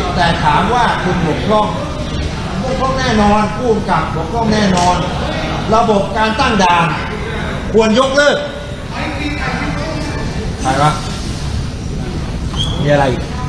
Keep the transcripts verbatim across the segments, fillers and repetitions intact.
แต่ถามว่าคุณบกพร่องบกพร่องแน่นอนผู้กำกับบกพร่องแน่นอนระบบการตั้งด่านควรยกเลิกใครวะมีอะไร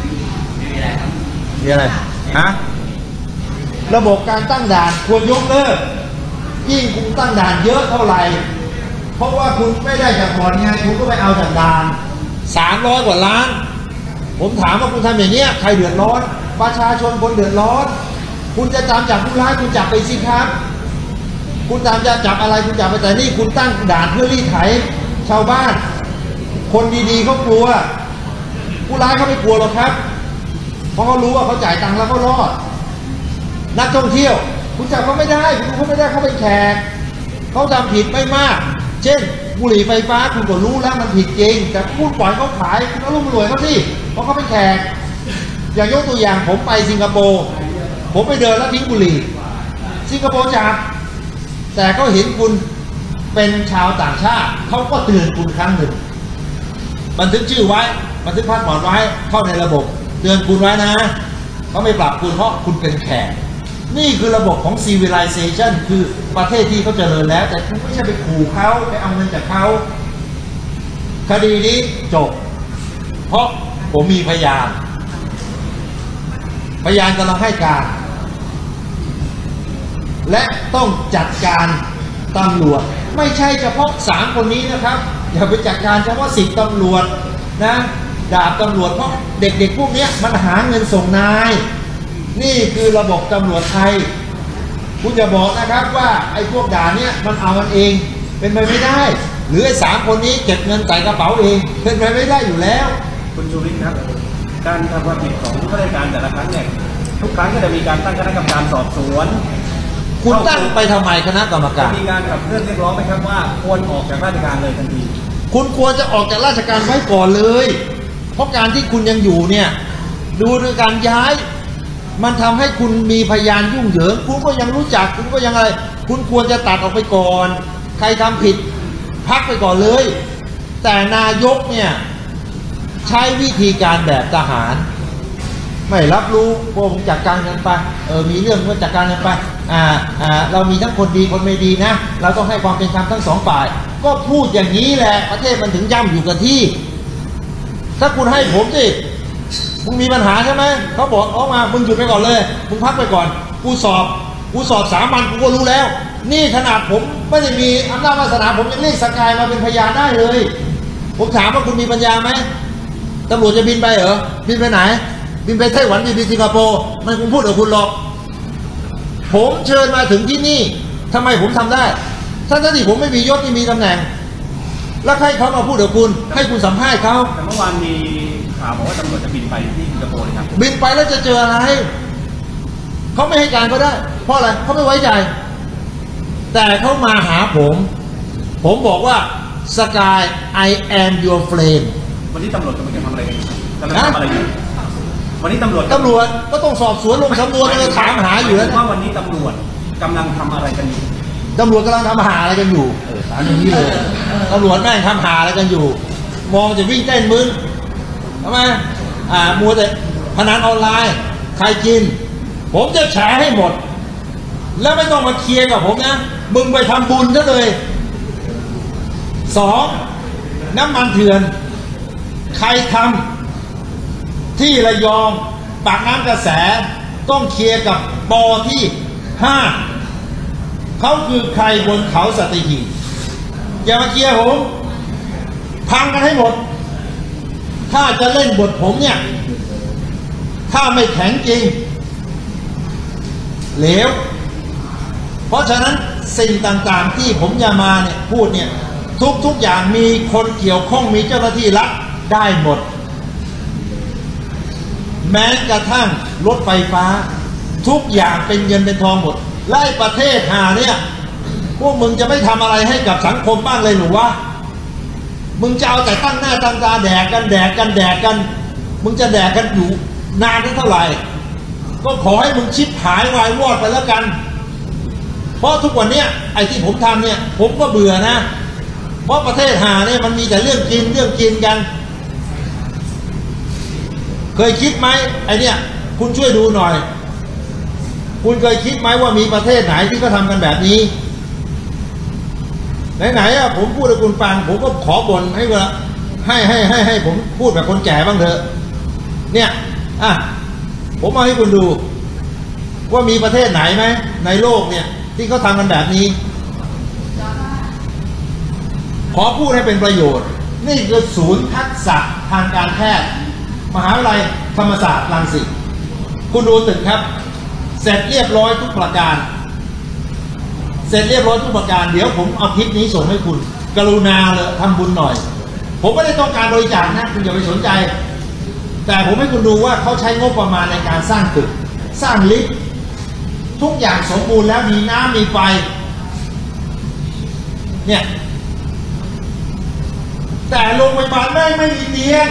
มีอะไรฮะระบบการตั้งด่านควรยกเลิกยิ่งคุณตั้งด่านเยอะเท่าไหร่เพราะว่าคุณไม่ได้จากบ่อนไงคุณก็ไปเอาจากด่านสามร้อยกว่าล้านผมถามว่าคุณทำอย่างนี้ใครเดือดร้อนประชาชนคนเดือดร้อนคุณจะตามจับผู้ร้ายคุณจับไปสิครับคุณตามจะจับอะไรคุณจับไปแต่นี่คุณตั้งด่านเพื่อรีดไถชาวบ้านคนดีๆเขากลัวผู้ร้ายเขาไม่กลัวหรอกครับเพราะเขารู้ว่าเขาจ่ายตังค์แล้วเขารอดนักท่องเที่ยวคุณจับเขาไม่ได้คุณดูเขาไม่ได้เขาเป็นแขกเขาทำผิดไม่มากเช่นบุหรี่ไฟฟ้าคุณก็รู้แล้วมันผิดจริงแต่คุณปล่อยเขาขายคุณก็ร่วมรวยเขาสิเพราะเขาเป็นแขกอย่างยกตัวอย่างผมไปสิงคโปร์ผมไปเดินแล้วทิ้งบุหรี่สิงคโปร์จับแต่เขาเห็นคุณเป็นชาวต่างชาติเขาก็เตือนคุณครั้งหนึ่งบันทึกชื่อไว้บันทึกพาสปอร์ตไว้เข้าในระบบเตือนคุณไว้นะเขาไม่ปรับคุณเพราะคุณเป็นแขกนี่คือระบบของ civilization คือประเทศที่เขาเจริญแล้วแต่คุณไม่ใช่ไปขู่เขาไปเอาเงินจากเขาคดีนี้จบเพราะผมมีพยานพยานกำลังให้การและต้องจัดการตำรวจไม่ใช่เฉพาะสามคนนี้นะครับอย่าไปจัดการเฉพาะสิบตำรวจนะดาบตำรวจเพราะเด็กๆพวกนี้มันหาเงินส่งนายนี่คือระบบตำรวจไทยคุณจะบอกนะครับว่าไอ้พวกด่าเนี่ยมันเอามันเองเป็นไปไม่ได้หรือไอ้สามคนนี้เก็บเงินใส่กระเป๋าเองเป็นไปไม่ได้อยู่แล้วคุณชูวิทย์ครับการทำความผิดของข้าราชการแต่ละครั้งเนี่ยทุกครั้งก็จะมีการตั้งคณะกรรมการสอบสวนคุณตั้งไปทำไมคณะกรรมการมีการขับเคลื่อนเรียกร้องไหมครับว่าควรออกจากราชการเลยทันทีคุณควรจะออกจากราชการไว้ก่อนเลยเพราะการที่คุณยังอยู่เนี่ยดูด้วยการย้ายมันทำให้คุณมีพยานยุ่งเหยิงคุณก็ยังรู้จักคุณก็ยังอะไรคุณควรจะตัดออกไปก่อนใครทำผิดพักไปก่อนเลยแต่นายกเนี่ยใช้วิธีการแบบทหารไม่รับรู้พวกจัดการกันไปเออมีเรื่องก็จัดการกันไปอ่าอ่าเรามีทั้งคนดีคนไม่ดีนะเราต้องให้ความเป็นธรรมทั้งสองฝ่ายก็พูดอย่างนี้แหละประเทศมันถึงย่ำอยู่กับที่ถ้าคุณให้ผมสิมึงมีปัญหาใช่ไหมเขาบอกออกมามึงหยุดไปก่อนเลยมึงพักไปก่อนกูสอบกูสอบสามวันกูก็รู้แล้วนี่ขนาดผมไม่ได้มีอำนาจวาสนาผมยังเรียกสกายมาเป็นพยานได้เลยผมถามว่าคุณมีปัญญาไหมตำรวจจะบินไปเหรอบินไปไหนบินไปไต้หวันบินไปสิงคโปร์มันคงพูดกับคุณหรอกผมเชิญมาถึงที่นี่ทำไมผมทำได้ถ้าที่ผมไม่มียศไม่มีตำแหน่งแล้วให้เขามาพูดกับคุณให้คุณสัมภาษณ์เขาแต่เมื่อวานมีข่าวบอกว่าตำรวจจะบินไปที่สิงคโปร์เลยครับบินไปแล้วจะเจออะไรเขาไม่ให้การก็ได้เพราะอะไรเขาไม่ไว้ใจแต่เขามาหาผมผมบอกว่าสกาย I am your friend วันนี้ตำรวจกำลังจะทำอะไรกันกำลังทำอะไรอยู่วันนี้ตำรวจตำรวจก็ต้องสอบสวนลงสำนวนเลยถามหาอยู่แล้วว่าวันนี้ตำรวจกำลังทำอะไรกันอยู่ตำรวจกำลังทำหาอะไรกันอยู่เออถามอย่างนี้เลยตำรวจแม่งทำหาอะไรกันอยู่มองจะวิ่งเต้นมึงทำไมอ่ามัวแต่พนันออนไลน์ใครกินผมจะแฉให้หมดแล้วไม่ต้องมาเคลียร์กับผมนะมึงไปทำบุญซะเลยสองน้ำมันเถื่อนใครทำที่ระยองปากน้ำกระแสต้องเคลียร์กับปอที่ห้าเขาคือใครบนเขาสัตหีบอย่ามาเคลียร์ผมพังกันให้หมดถ้าจะเล่นบทผมเนี่ยถ้าไม่แข็งจริงเหลวเพราะฉะนั้นสิ่งต่างๆที่ผมจะมาเนี่ยพูดเนี่ยทุกๆอย่างมีคนเกี่ยวข้องมีเจ้าหน้าที่รัฐได้หมดแม้กระทั่งรถไฟฟ้าทุกอย่างเป็นเงินเป็นทองหมดไล่ประเทศหาเนี่ยพวกมึงจะไม่ทำอะไรให้กับสังคมบ้างเลยหรือวะมึงจะเอาแต่ตั้งหน้าตั้งตาแดกกันแดกกันแดกกันมึงจะแดกกันอยู่นานเท่าไหร่ก็ขอให้มึงชิบหายวายวอดไปแล้วกันเพราะทุกวันเนี้ยไอ้ที่ผมทำเนี่ยผมก็เบื่อนะเพราะประเทศหาเนี่ยมันมีแต่เรื่องกินเรื่องกินกันเคยคิดไหมไอ้เนี่ยผคุณช่วยดูหน่อยคุณเคยคิดไหมว่ามีประเทศไหนที่เขาทำกันแบบนี้ไหนๆอ่ะผมพูดให้คุณฟังผมก็ขอบ่นให้ว่าให้ให้ให้ให้ผมพูดแบบคนแก่บ้างเถอะเนี่ยอ่ะผมเอาให้คุณดูว่ามีประเทศไหนไหมในโลกเนี่ยที่เขาทำกันแบบนี้ขอพูดให้เป็นประโยชน์นี่คือศูนย์ทักษะทางการแพทย์มหาวิทยาลัยธรรมศาสตร์รังสิตคุณดูตึกครับเสร็จเรียบร้อยทุกประการเสร็จเรียบร้อยทุกประการเดี๋ยวผมเอาคลิปนี้ส่งให้คุณกรุณาเลยทำบุญหน่อยผมไม่ได้ต้องการบริจาคนะคุณอย่าไปสนใจแต่ผมให้คุณดูว่าเขาใช้งบประมาณในการสร้างตึกสร้างลิฟต์ทุกอย่างสมบูรณ์แล้วมีน้ำมีไฟเนี่ยแต่โรงพยาบาลไม่ไม่มีเตียง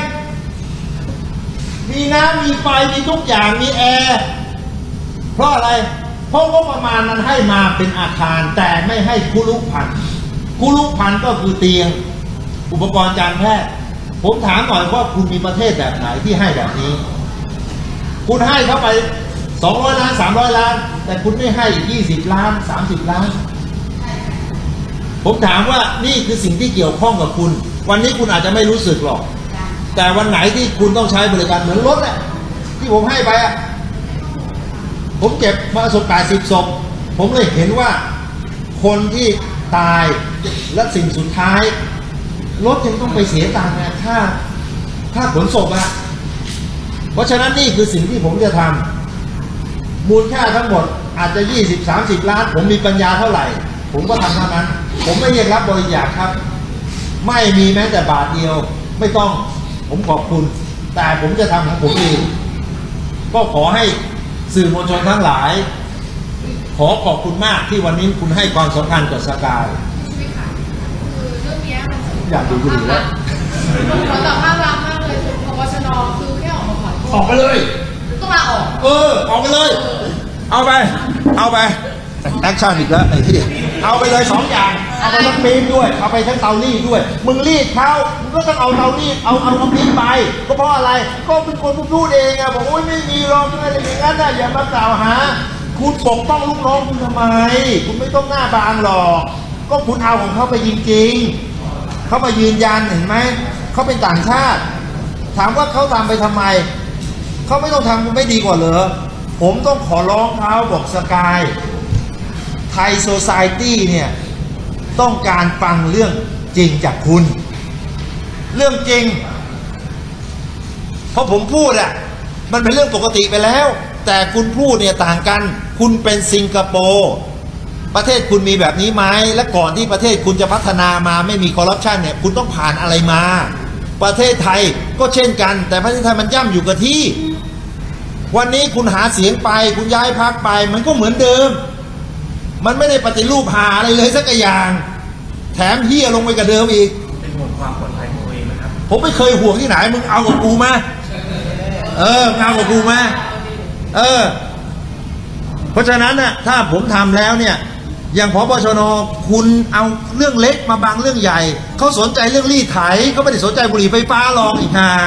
มีน้ำมีไฟมีทุกอย่างมีแอร์เพราะอะไรเพราะงบประมาณมันให้มาเป็นอาคารแต่ไม่ให้คุรุพันธ์คุรุพันธ์ก็คือเตียงอุปกรณ์การแพทย์ผมถามหน่อยว่าคุณมีประเทศแบบไหนที่ให้แบบนี้คุณให้เข้าไปสองร้อยล้านสามร้อยล้านแต่คุณไม่ให้ยี่สิบล้านสามสิบล้านผมถามว่านี่คือสิ่งที่เกี่ยวข้องกับคุณวันนี้คุณอาจจะไม่รู้สึกหรอกแต่วันไหนที่คุณต้องใช้บริการเหมือนรถแหละที่ผมให้ไปอ่ะผมเก็บมาประสบการณ์สิบศพผมเลยเห็นว่าคนที่ตายและสิ่งสุดท้ายรถยังต้องไปเสียตังค์นะค่าค่าขนศพอะเพราะฉะนั้นนี่คือสิ่งที่ผมจะทำมูลค่าทั้งหมดอาจจะยี่สิบ สามสิบล้านผมมีปัญญาเท่าไหร่ผมก็ทำเท่านั้นผมไม่เรียกรับบริจาคครับไม่มีแม้แต่บาทเดียวไม่ต้องผมขอบคุณแต่ผมจะทำของผมเองก็ขอให้สื่อมวลชนทั้งหลายขอขอบคุณมากที่วันนี้คุณให้ความสำคัญกับสกายคือเรื่องนี้มันอยากดูคุณแล้วขอตอบภาพลักษณ์มากเลยคือพบชนคือแค่ออกมาขอโทษออกไปเลยต้องลาออกเออออกไปเลยเอาไปเอาไปแอคชั่นอีกแล้วไอ้ที่เอาไปเลยสองอย่างเอาไปทั้งปี๊บด้วยเอาไปทั้งเตารีดด้วยมึงรีดเขามึงก็ต้องเอาเตารีดเอาเอาน้ำพริกไปก็เพราะอะไรก็เป็นคนพูดเองอะบอกโอ้ยไม่มีหรอกอะไรอย่างนั้นนะอย่ามากล่าวหาคุณปกป้องลูกน้องคุณทำไมคุณไม่ต้องหน้าบางหรอกก็คุณเอาของเขาไปจริงๆเขามายืนยันเห็นไหมเขาเป็นต่างชาติถามว่าเขาทำไปทำไมเขาไม่ต้องทำคุณไม่ดีกว่าเหรอผมต้องขอร้องเขาบอกสกายไทยโซไซตี้เนี่ยต้องการฟังเรื่องจริงจากคุณเรื่องจริงเพราะผมพูดอะมันเป็นเรื่องปกติไปแล้วแต่คุณพูดเนี่ยต่างกันคุณเป็นสิงคโปร์ประเทศคุณมีแบบนี้ไหมและก่อนที่ประเทศคุณจะพัฒนามาไม่มีคอร์รัปชันเนี่ยคุณต้องผ่านอะไรมาประเทศไทยก็เช่นกันแต่ประเทศไทยมันย่ำอยู่กับที่วันนี้คุณหาเสียงไปคุณย้ายพรรคไปมันก็เหมือนเดิมมันไม่ได้ปฏิรูปหาอะไรเลยสักอย่างแถมเฮี้ยลงไปกับเดิมอีกเป็นห่วงความปลอดภัยของตัวเองนะครับผมไม่เคยห่วงที่ไหนมึงเอากับกูมาเออเอากับกูมาเออเพราะฉะนั้นน่ะถ้าผมทำแล้วเนี่ยอย่างพบชนคุณเอาเรื่องเล็กมาบังเรื่องใหญ่เขาสนใจเรื่องรีดไถเขาไม่ได้สนใจบุหรี่ไฟฟ้าลองอีกฮะ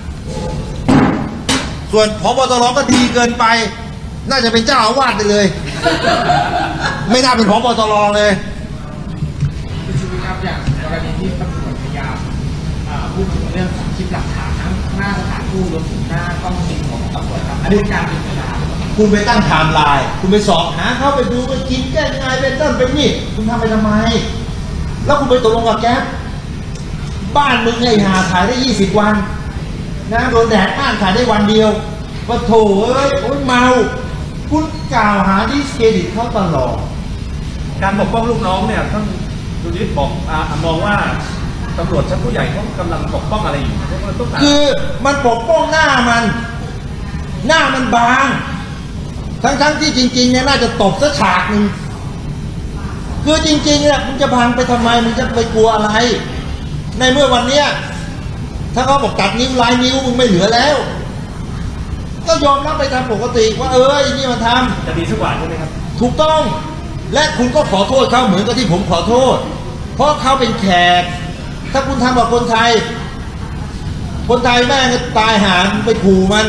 ส่วนพบตรก็ดีเกินไปน่าจะเป็นเจ้าอาวาสไปเลยไม่น่าเป็นพบตรเลยคุณชูวิทย์ครับอย่างกรณีที่ตำรวจพยายามพูดถึงเรื่องของคลิปหลักฐานทั้งหน้าสถานทูตรวมถึงหน้ากล้องจริงของตำรวจครับอันนี้การเป็นเวลาคุณไปตั้งไทม์ไลน์คุณไปสอบหาเขาไปดูไปคิดแก้ยังไงเป็นต้นเป็นนี่คุณทำไปทำไมแล้วคุณไปตกลงกับแก๊ปบ้านมึงไงหาถ่ายได้ยี่สิบวันนะโดนแดดอ้านถ่ายได้วันเดียวว่าโถเอ้ยโอ้ยเมาคุณกล่าวหาดิสเครดิตเขาตลอดการปกป้องลูกน้องเนี่ยท่านดูนิดบอกอ่ามองว่าตำรวจชั้นผู้ใหญ่เขากำลังปกป้องอะไรอยู่คือมันปกป้องหน้ามันหน้ามันบางทั้งๆที่จริงๆเนี่ยน่าจะตบสักฉากหนึ่งคือจริงๆเนี่ยมึงจะพังไปทำไมมึงจะไปกลัวอะไรในเมื่อวันเนี้ยถ้าเขาบอกตัดนิ้วลายนิ้วมึงไม่เหลือแล้วก็ยอมรับไปตามปกติว่าเออนี่มันทำจะดีสักกว่าใช่ไหมครับถูกต้องและคุณก็ขอโทษเขาเหมือนกับที่ผมขอโทษเพราะเขาเป็นแขกถ้าคุณทำกับคนไทยคนไทยแม่งตายหาไปขู่มัน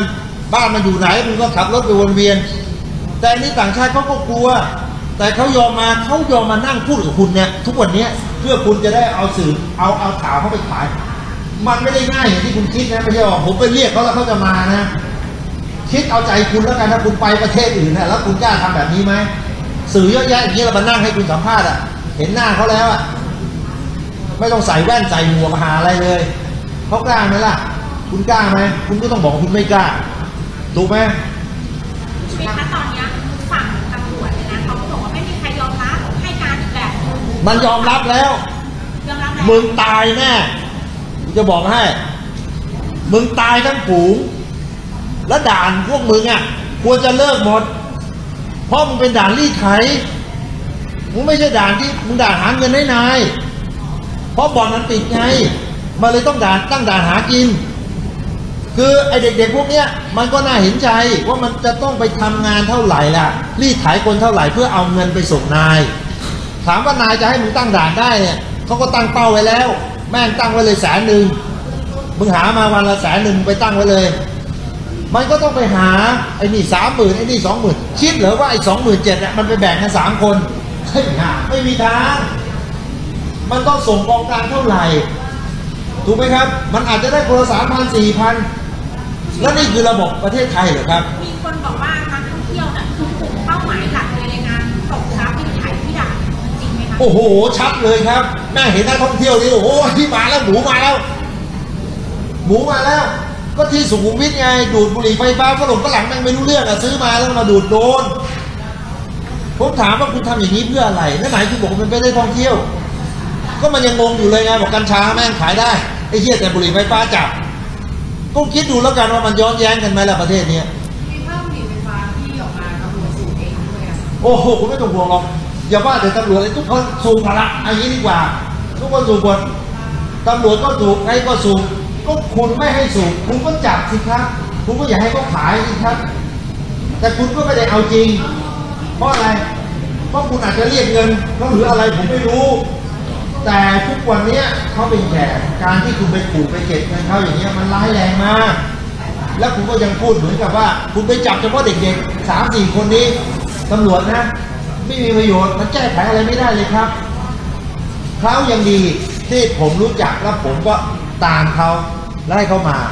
บ้านมันอยู่ไหนมึงก็ขับรถไปวนเวียนแต่อันนี้ต่างชาติเขาก็กลัวแต่เขายอมมาเขายอมมานั่งพูดกับคุณเนี่ยทุกวันนี้เพื่อคุณจะได้เอาสื่อเอาเอาข่าวเข้าไปขายมันไม่ได้ง่ายอย่างที่คุณคิดนะไม่ใช่ว่าผมไปเรียกเขาแล้วเขาจะมานะคิดเอาใจคุณแล้วกันถ้าคุณไปประเทศอื่นนะแล้วคุณกล้าทำแบบนี้ไหมสื่อเยอะแยะอย่างนี้เรามานั่งให้คุณสัมภาษณ์อ่ะเห็นหน้าเขาแล้วอ่ะไม่ต้องใส่แว่นใส่หมวกหาอะไรเลยเขากล้าไหมล่ะคุณกล้าไหมคุณก็ต้องบอกคุณไม่กล้าถูกไหมชีวิตตอนนี้ฝั่งตำรวจเนี่ยนะเขาก็บอกว่าไม่มีใครยอมรับให้การอีกแบบมันยอมรับแล้วยอมรับแล้วมึงตายแน่จะบอกให้มึงตายทั้งฝูงและด่านพวกมึงอ่ะควรจะเลิกหมดเพราะมึงเป็นด่านรีดไถมึงไม่ใช่ด่านที่มึงด่านหาเงินให้นายเพราะบ่อนมันปิดไงมันเลยต้องด่านตั้งด่านหากินคือไอเด็กๆพวกเนี้ยมันก็น่าเห็นใจว่ามันจะต้องไปทำงานเท่าไหร่ล่ะรีดไถคนเท่าไหร่เพื่อเอาเงินไปส่งนายถามว่านายจะให้มึงตั้งด่านได้เนี่ยเขาก็ตั้งเป้าไว้แล้วแม่งตั้งไว้เลยแสนหนึ่งมึงหามาวันละแสนหนึ่งไปตั้งไว้เลยมันก็ต้องไปหาไอ้นี่สามหมื่นไอ้นี่สองหมื่นคิดเหรอว่าไอ้สองหมื่นเจ็ดเนี่ยมันไปแบ่งกันสามคนเฮ้ยไม่มีทางมันต้องส่งกองกลางเท่าไหร่ถูกไหมครับมันอาจจะได้คนละสามพันสี่พันแล้วนี่คือระบบประเทศไทยเหรอครับมีคนบอกว่านักท่องเที่ยวเนี่ยคือกลุ่มเป้าหมายหลักในงานตกทรัพย์ที่ขายที่ด่านจริงไหมคะโอ้โหชัดเลยครับแม่เห็นนักท่องเที่ยวนี่โอ้โหที่มาแล้วหมูมาแล้วหมูมาแล้วก็ที่สุขุมวิทไงดูดบุหรี่ไฟฟ้าฝรั่งฝรั่งแม่งไม่รู้เรื่องอะซื้อมาแล้วมาดูดโดนผมถามว่าคุณทำอย่างนี้เพื่ออะไรนั่นไหนคุณบอกมันไม่ได้ท่องเที่ยวก็มันยังงงอยู่เลยไงบอกกัญชาแม่งขายได้ไอ้เหี้ยแต่บุหรี่ไฟฟ้าจับก็คิดดูแล้วกันว่ามันย้อนแย้งกันไหมล่ะประเทศนี้มีเพิ่มบุหรี่ไฟฟ้าที่ออกมาตำรวจสูบเองด้วยอ่ะโอ้โหคุณไม่ต้องห่วงหรอกอย่าว่าแต่ตำรวจเลยทุกคนสูบมาละอันนี้ดีกว่าทุกคนสูบหมดตำรวจก็สูบใครก็สูบก็คุณไม่ให้สูบคุณก็จับสิครับคุณก็อย่าให้เขาขายสิครับแต่คุณก็ไม่ได้เอาจริงเพราะอะไรเพราะคุณอาจจะเรียกเงินเขาหรืออะไรผมไม่รู้แต่ทุกวันนี้เขาเป็นแขกการที่คุณไปขู่ไปเก็บเงินเขาอย่างนี้มันร้ายแรงมากแล้วคุณก็ยังพูดเหมือนกับว่าคุณไปจับเฉพาะเด็กๆสามสี่คนนี้ตำรวจนะไม่มีประโยชน์มันแก้ไขอะไรไม่ได้เลยครับเขายังดีที่ผมรู้จักแล้วผมก็ตามเขาไล่เขามา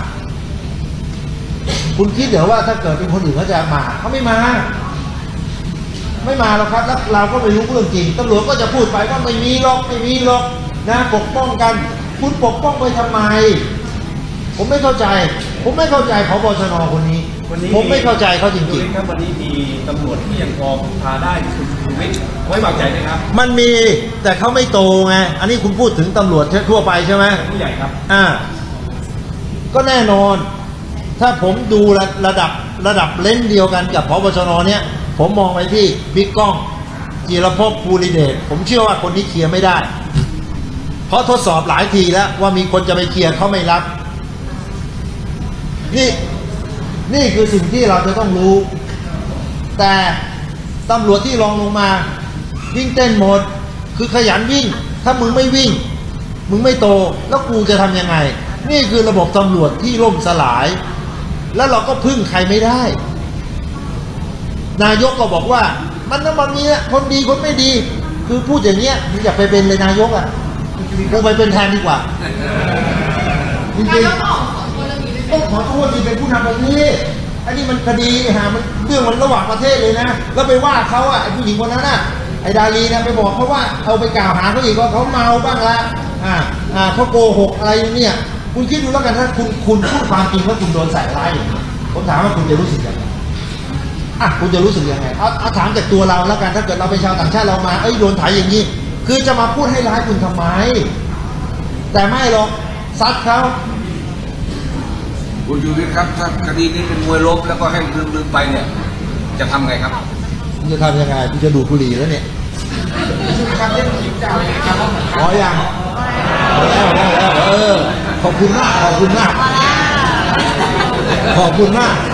คุณคิดเดี๋ยวว่าถ้าเกิดเป็นคนอื่นเขาจะมาเขาไม่มาไม่มาหรอกครับแล้วเราก็ไม่รู้เรื่องจริงตำรวจก็จะพูดไปว่าไม่มีหรอกไม่มีหรอกนะปกป้องกันคุณปกป้องไปทำไมผมไม่เข้าใจผมไม่เข้าใจผบ.ชน.คนนี้ผมไม่เข้าใจเขาจริงๆครับวันนี้มีตำรวจที่ยังพอพาได้คุณชูวิทย์ไว้วางใจไหมครับมันมีแต่เขาไม่โตไงอันนี้คุณพูดถึงตำรวจทั่วไปใช่ไหมผู้ใหญ่ครับอ่าก็แน่นอนถ้าผมดูระระดับระดับเลนส์เดียวกันกับผบ.ชน.เนี่ยผมมองไปที่บิ๊กก้องจิรภพภูริเดชผมเชื่อว่าคนนี้เคลียร์ไม่ได้เพราะทดสอบหลายทีแล้วว่ามีคนจะไปเคลียร์เขาไม่รับนี่นี่คือสิ่งที่เราจะต้องรู้แต่ตำรวจที่รองลงมาวิ่งเต้นหมดคือขยันวิ่งถ้ามึงไม่วิ่งมึงไม่โตแล้วกูจะทำยังไงนี่คือระบบตำรวจที่ล่มสลายแล้วเราก็พึ่งใครไม่ได้นายกก็บอกว่ามันต้องมันมีคนดีคนไม่ดีคือพูดอย่างเงี้ยมึงอย่าไปเป็นเลยนายกอ่ะกูไปเป็นแทนดีกว่าจริงๆต้องขอโทษดีเป็นผู้นำประเทศอันนี้มันคดีหามันเรื่องมันระหว่างประเทศเลยนะแล้วไปว่าเขาอ่ะไอ้ผู้หญิงคนนั้นน่ะไอ้ดาลีนะไปบอกเขาว่าเอาไปกล่าวหาเขาอีกว่าเขาเมาบ้างละอ่าอ่าเขาโกหกอะไรเนี่ยคุณคิดดูแล้วกันถ้าคุณคุณพูดความจริงว่าคุณโดนใส่ร้ายอย่างนี้ผมถามว่าคุณจะรู้สึกยังไงอ่ะคุณจะรู้สึกยังไงเอาเอาถามจากตัวเราแล้วกันถ้าเกิดเราเป็นชาวต่างชาติเรามาเอ้ยโดนถ่ายอย่างนี้คือจะมาพูดให้ร้ายคุณทำไมแต่ไม่หรอกซัดเขาคุณชูวิทย์ครับถ้าคดีนี้เป็นมวยล้มแล้วก็ให้ลืมๆไปเนี่ยจะทำไงครับคุณจะทำยังไงคุณจะดูดบุหรี่แล้วเนี่ยพอยังพอแล้วพอแล้วเออขอบคุณมากขอบคุณมากขอบคุณมาก